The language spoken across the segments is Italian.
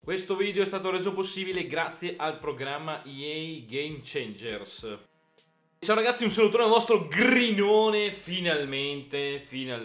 Questo video è stato reso possibile grazie al programma EA Game Changers. Ciao ragazzi, un salutone al vostro grinone. Finalmente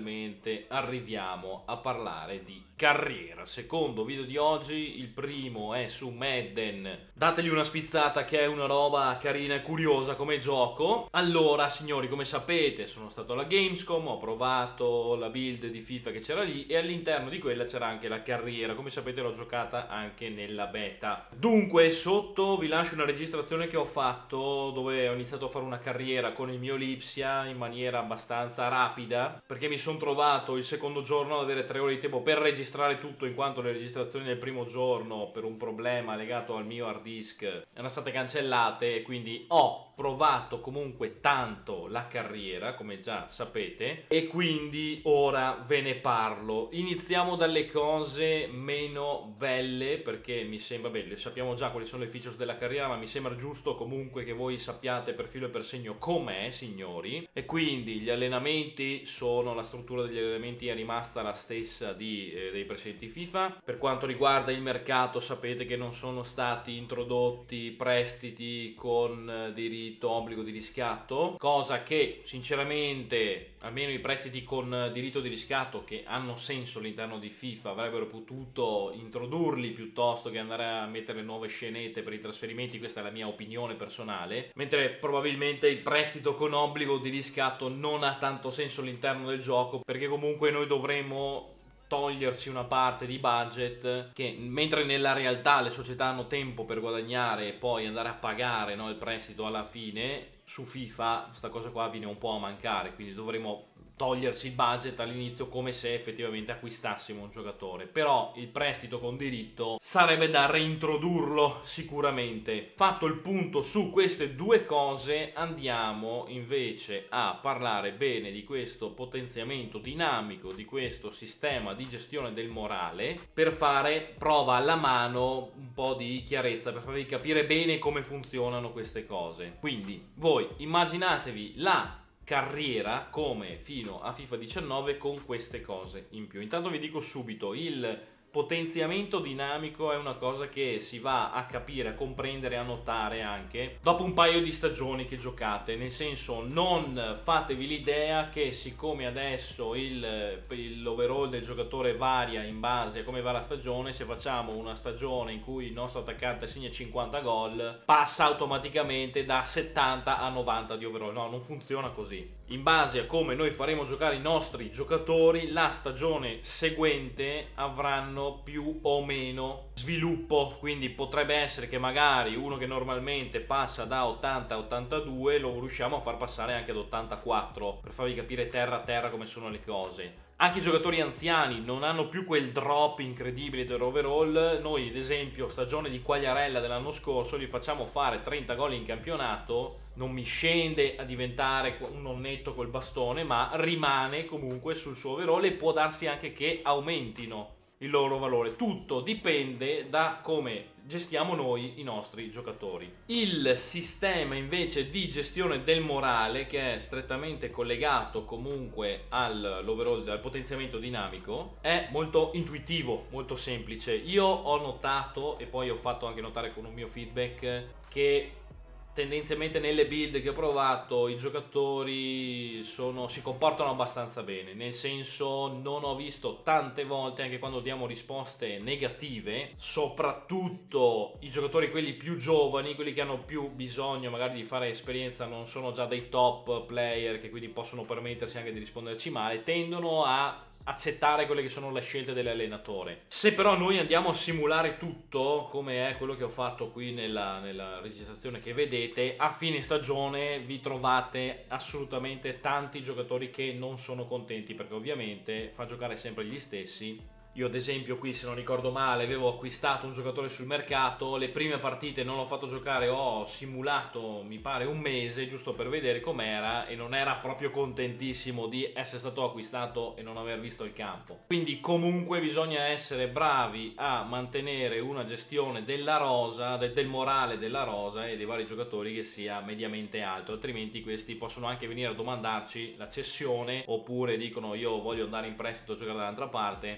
arriviamo a parlare di carriera. Secondo video di oggi, il primo è su Madden. Dategli una spizzata che è una roba carina e curiosa come gioco. Allora signori, come sapete sono stato alla Gamescom, ho provato la build di FIFA che c'era lì e all'interno di quella c'era anche la carriera. Come sapete l'ho giocata anche nella beta. Dunque sotto vi lascio una registrazione che ho fatto dove ho iniziato a fare una carriera con il mio Lipsia in maniera abbastanza rapida, perché mi sono trovato il secondo giorno ad avere 3 ore di tempo per registrare tutto, in quanto le registrazioni del primo giorno per un problema legato al mio hard disk erano state cancellate e quindi ho provato comunque tanto la carriera, come già sapete, e quindi ora ve ne parlo. Iniziamo dalle cose meno belle, perché mi sembra bello, sappiamo già quali sono le features della carriera, ma mi sembra giusto comunque che voi sappiate per filo e per segno com'è, signori. E quindi gli allenamenti sono, la struttura degli allenamenti è rimasta la stessa dei precedenti FIFA. Per quanto riguarda il mercato, sapete che non sono stati introdotti prestiti con diritto obbligo di riscatto, cosa che sinceramente almeno i prestiti con diritto di riscatto, che hanno senso all'interno di FIFA, avrebbero potuto introdurli piuttosto che andare a mettere nuove scenette per i trasferimenti. Questa è la mia opinione personale, mentre probabilmente il prestito con obbligo di riscatto non ha tanto senso all'interno del gioco, perché comunque noi dovremo toglierci una parte di budget che, mentre nella realtà le società hanno tempo per guadagnare e poi andare a pagare, no, il prestito alla fine, su FIFA questa cosa qua viene un po' a mancare, quindi dovremo toglierci il budget all'inizio come se effettivamente acquistassimo un giocatore. Però il prestito con diritto sarebbe da reintrodurlo sicuramente. Fatto il punto su queste due cose, andiamo invece a parlare bene di questo potenziamento dinamico, di questo sistema di gestione del morale, per fare prova alla mano un po' di chiarezza, per farvi capire bene come funzionano queste cose. Quindi voi immaginatevi la carriera come fino a FIFA 19 con queste cose in più. Intanto vi dico subito, il potenziamento dinamico è una cosa che si va a capire, a comprendere, a notare anche dopo un paio di stagioni che giocate. Nel senso, non fatevi l'idea che siccome adesso l'overall del giocatore varia in base a come va la stagione, se facciamo una stagione in cui il nostro attaccante segna 50 gol passa automaticamente da 70 a 90 di overall. No, non funziona così. In base a come noi faremo giocare i nostri giocatori, la stagione seguente avranno più o meno sviluppo, quindi potrebbe essere che magari uno che normalmente passa da 80 a 82 lo riusciamo a far passare anche ad 84, per farvi capire terra a terra come sono le cose. Anche i giocatori anziani non hanno più quel drop incredibile dell'overall. Noi ad esempio stagione di Quagliarella dell'anno scorso gli facciamo fare 30 gol in campionato, non mi scende a diventare un nonnetto col bastone, ma rimane comunque sul suo overall e può darsi anche che aumentino il loro valore. Tutto dipende da come gestiamo noi i nostri giocatori. Il sistema invece di gestione del morale, che è strettamente collegato comunque all'overall, al potenziamento dinamico, è molto intuitivo, molto semplice. Io ho notato, e poi ho fatto anche notare con un mio feedback, che tendenzialmente nelle build che ho provato i giocatori si comportano abbastanza bene, nel senso non ho visto tante volte, anche quando diamo risposte negative, soprattutto i giocatori quelli più giovani, quelli che hanno più bisogno magari di fare esperienza, non sono già dei top player che quindi possono permettersi anche di risponderci male, tendono a accettare quelle che sono le scelte dell'allenatore. Se però noi andiamo a simulare tutto, come è quello che ho fatto qui nella registrazione che vedete, a fine stagione vi trovate assolutamente tanti giocatori che non sono contenti, perché ovviamente fa giocare sempre gli stessi. Io ad esempio qui, se non ricordo male, avevo acquistato un giocatore sul mercato, le prime partite non l'ho fatto giocare, ho simulato mi pare un mese giusto per vedere com'era e non era proprio contentissimo di essere stato acquistato e non aver visto il campo. Quindi comunque bisogna essere bravi a mantenere una gestione della rosa, del morale della rosa e dei vari giocatori che sia mediamente alto, altrimenti questi possono anche venire a domandarci la cessione, oppure dicono io voglio andare in prestito a giocare dall'altra parte, perché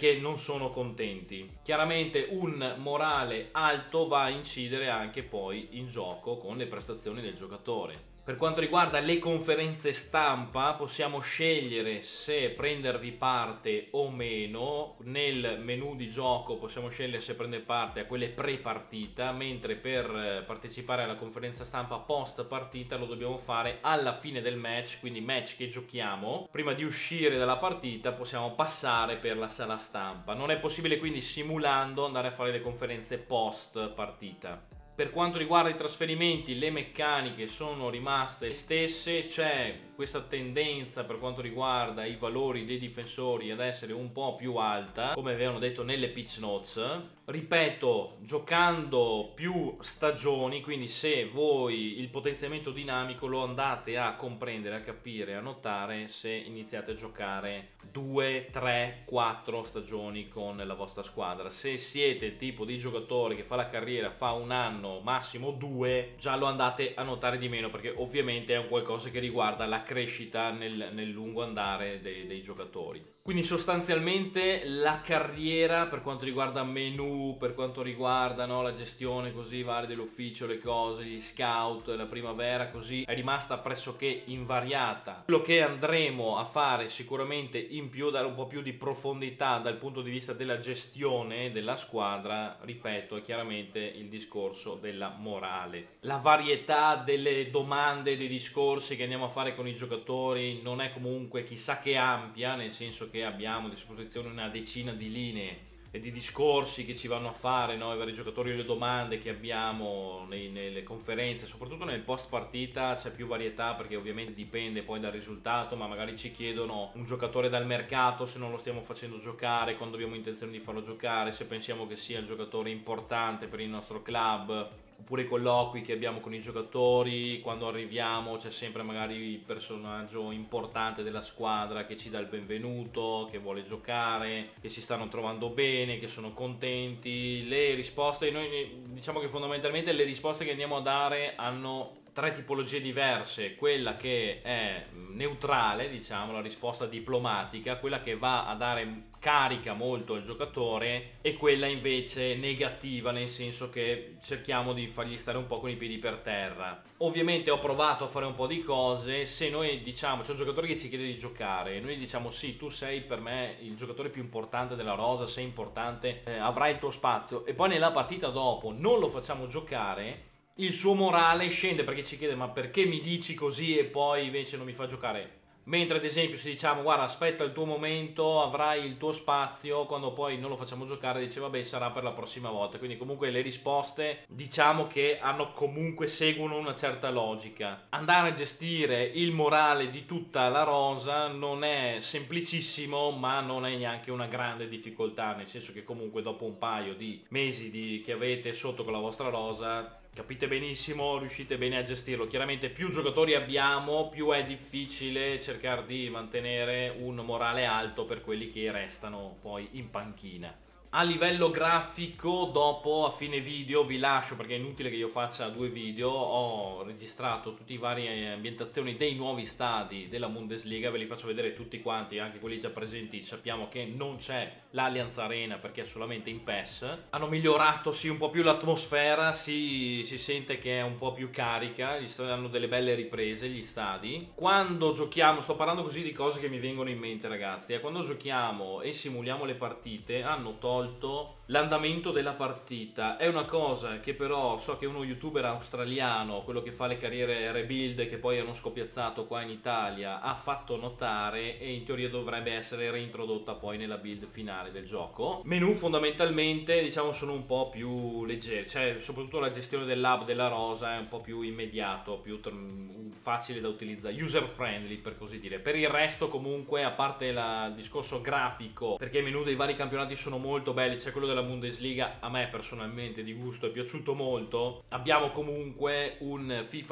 che non sono contenti. Chiaramente un morale alto va a incidere anche poi in gioco con le prestazioni del giocatore. Per quanto riguarda le conferenze stampa, possiamo scegliere se prendervi parte o meno. Nel menu di gioco possiamo scegliere se prendere parte a quelle pre-partita, mentre per partecipare alla conferenza stampa post partita lo dobbiamo fare alla fine del match, quindi match che giochiamo. Prima di uscire dalla partita possiamo passare per la sala stampa. Non è possibile quindi simulando andare a fare le conferenze post partita. Per quanto riguarda i trasferimenti, le meccaniche sono rimaste le stesse, c'è questa tendenza per quanto riguarda i valori dei difensori ad essere un po' più alta, come avevano detto nelle pitch notes. Ripeto, giocando più stagioni, quindi se voi il potenziamento dinamico lo andate a comprendere, a capire, a notare se iniziate a giocare 2, 3, 4 stagioni con la vostra squadra. Se siete il tipo di giocatore che fa la carriera, fa un anno, massimo 2, già lo andate a notare di meno, perché ovviamente è un qualcosa che riguarda la crescita nel lungo andare dei giocatori. Quindi sostanzialmente la carriera per quanto riguarda menu, per quanto riguarda la gestione così varia dell'ufficio, le cose, gli scout, la primavera, così è rimasta pressoché invariata. Quello che andremo a fare sicuramente in più, dare un po' più di profondità dal punto di vista della gestione della squadra, ripeto, è chiaramente il discorso della morale. La varietà delle domande e dei discorsi che andiamo a fare con i giocatori non è comunque chissà che ampia, nel senso che abbiamo a disposizione una decina di linee e di discorsi che ci vanno a fare, no? I vari giocatori, le domande che abbiamo nelle conferenze, soprattutto nel post partita c'è più varietà, perché ovviamente dipende poi dal risultato, ma magari ci chiedono un giocatore dal mercato se non lo stiamo facendo giocare, quando abbiamo intenzione di farlo giocare, se pensiamo che sia il giocatore importante per il nostro club, oppure i colloqui che abbiamo con i giocatori. Quando arriviamo c'è sempre magari il personaggio importante della squadra che ci dà il benvenuto, che vuole giocare, che si stanno trovando bene, che sono contenti. Le risposte, noi diciamo che fondamentalmente le risposte che andiamo a dare hanno tre tipologie diverse: quella che è neutrale, diciamo, la risposta diplomatica, quella che va a dare carica molto al giocatore, e quella invece negativa, nel senso che cerchiamo di fargli stare un po' con i piedi per terra. Ovviamente ho provato a fare un po' di cose. Se noi diciamo, c'è un giocatore che ci chiede di giocare, noi diciamo sì, tu sei per me il giocatore più importante della rosa, sei importante, avrai il tuo spazio, e poi nella partita dopo non lo facciamo giocare, il suo morale scende, perché ci chiede: ma perché mi dici così e poi invece non mi fa giocare? Mentre ad esempio se diciamo: guarda, aspetta il tuo momento, avrai il tuo spazio, quando poi non lo facciamo giocare dice: vabbè, sarà per la prossima volta. Quindi comunque le risposte diciamo che seguono una certa logica. Andare a gestire il morale di tutta la rosa non è semplicissimo, ma non è neanche una grande difficoltà, nel senso che comunque dopo un paio di mesi che avete sotto con la vostra rosa capite benissimo, riuscite bene a gestirlo. Chiaramente più giocatori abbiamo, più è difficile cercare di mantenere un morale alto per quelli che restano poi in panchina. A livello grafico, dopo a fine video vi lascio, perché è inutile che io faccia due video, ho registrato tutte le varie ambientazioni dei nuovi stadi della Bundesliga, ve li faccio vedere tutti quanti, anche quelli già presenti. Sappiamo che non c'è l'Allianz Arena perché è solamente in PES. Hanno migliorato sì un po' più l'atmosfera, si sente che è un po' più carica, hanno delle belle riprese gli stadi. Quando giochiamo, sto parlando così di cose che mi vengono in mente, ragazzi, quando giochiamo e simuliamo le partite hanno tolto l'andamento della partita. È una cosa che però so che uno youtuber australiano, quello che fa le carriere rebuild, che poi hanno scoppiazzato qua in Italia, ha fatto notare, e in teoria dovrebbe essere reintrodotta poi nella build finale del gioco. Menu fondamentalmente diciamo sono un po' più leggeri, cioè soprattutto la gestione dell'hub della rosa è un po' più immediato, più facile da utilizzare, user friendly per così dire. Per il resto comunque, a parte il discorso grafico, perché i menu dei vari campionati sono molto belli, c'è quello della Bundesliga, a me personalmente di gusto è piaciuto molto. Abbiamo comunque un FIFA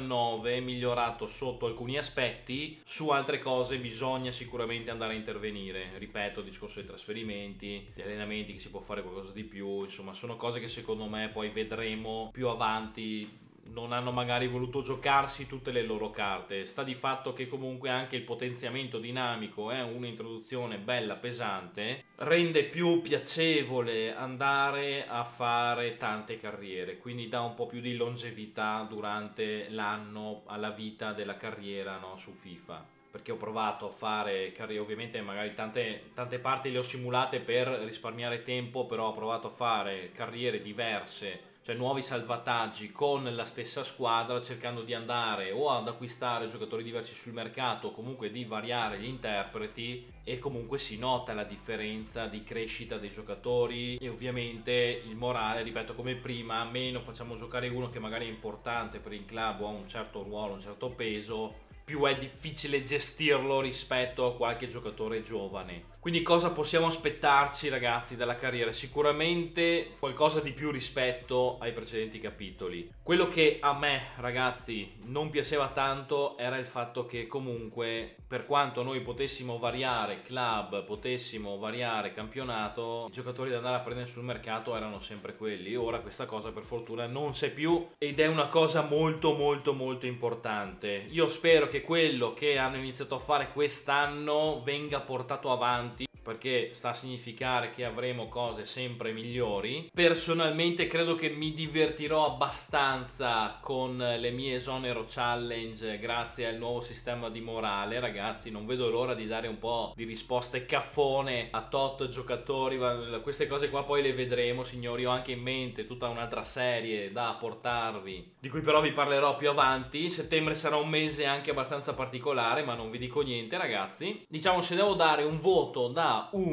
19 migliorato sotto alcuni aspetti, su altre cose bisogna sicuramente andare a intervenire. Ripeto, il discorso dei trasferimenti, gli allenamenti, che si può fare qualcosa di più, insomma sono cose che secondo me poi vedremo più avanti non hanno magari voluto giocarsi tutte le loro carte. Sta di fatto che comunque anche il potenziamento dinamico è un'introduzione bella pesante, rende più piacevole andare a fare tante carriere, quindi dà un po' più di longevità durante l'anno alla vita della carriera, no, su FIFA. Perché ho provato a fare carriere, ovviamente magari tante parti le ho simulate per risparmiare tempo, però ho provato a fare carriere diverse, cioè nuovi salvataggi con la stessa squadra, cercando di andare o ad acquistare giocatori diversi sul mercato o comunque di variare gli interpreti, e comunque si nota la differenza di crescita dei giocatori e ovviamente il morale, ripeto come prima, meno facciamo giocare uno che magari è importante per il club o ha un certo ruolo, un certo peso, più è difficile gestirlo rispetto a qualche giocatore giovane. Quindi cosa possiamo aspettarci, ragazzi, dalla carriera? Sicuramente qualcosa di più rispetto ai precedenti capitoli. Quello che a me, ragazzi, non piaceva tanto era il fatto che comunque, per quanto noi potessimo variare club, potessimo variare campionato, i giocatori da andare a prendere sul mercato erano sempre quelli. Ora questa cosa per fortuna non c'è più ed è una cosa molto molto molto importante. Io spero che quello che hanno iniziato a fare quest'anno venga portato avanti, perché sta a significare che avremo cose sempre migliori. Personalmente credo che mi divertirò abbastanza con le mie esonero challenge grazie al nuovo sistema di morale, ragazzi. Non vedo l'ora di dare un po' di risposte caffone a tot giocatori. Queste cose qua poi le vedremo, signori. Ho anche in mente tutta un'altra serie da portarvi, di cui però vi parlerò più avanti. Settembre sarà un mese anche abbastanza particolare, ma non vi dico niente, ragazzi. Diciamo, se devo dare un voto da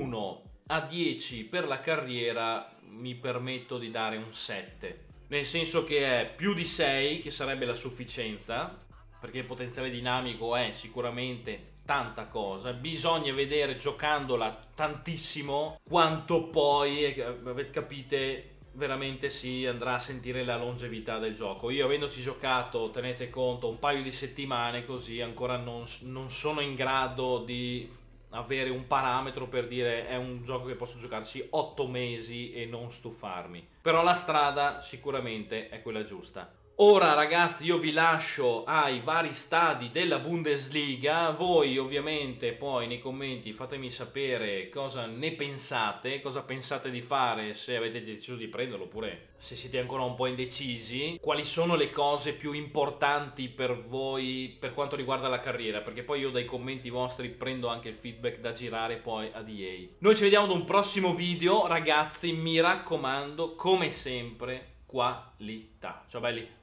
1 a 10 per la carriera, mi permetto di dare un 7, nel senso che è più di 6, che sarebbe la sufficienza, perché il potenziale dinamico è sicuramente tanta cosa. Bisogna vedere, giocandola tantissimo, quanto poi, capite, veramente si andrà a sentire la longevità del gioco. Io, avendoci giocato, tenete conto, un paio di settimane così, ancora non sono in grado di avere un parametro per dire è un gioco che posso giocarci 8 mesi e non stufarmi. Però la strada sicuramente è quella giusta. Ora, ragazzi, io vi lascio ai vari stadi della Bundesliga. Voi ovviamente poi nei commenti fatemi sapere cosa ne pensate, cosa pensate di fare, se avete deciso di prenderlo oppure se siete ancora un po' indecisi, quali sono le cose più importanti per voi per quanto riguarda la carriera, perché poi io dai commenti vostri prendo anche il feedback da girare poi ad EA. Noi ci vediamo ad un prossimo video, ragazzi, mi raccomando, come sempre, qualità. Ciao belli!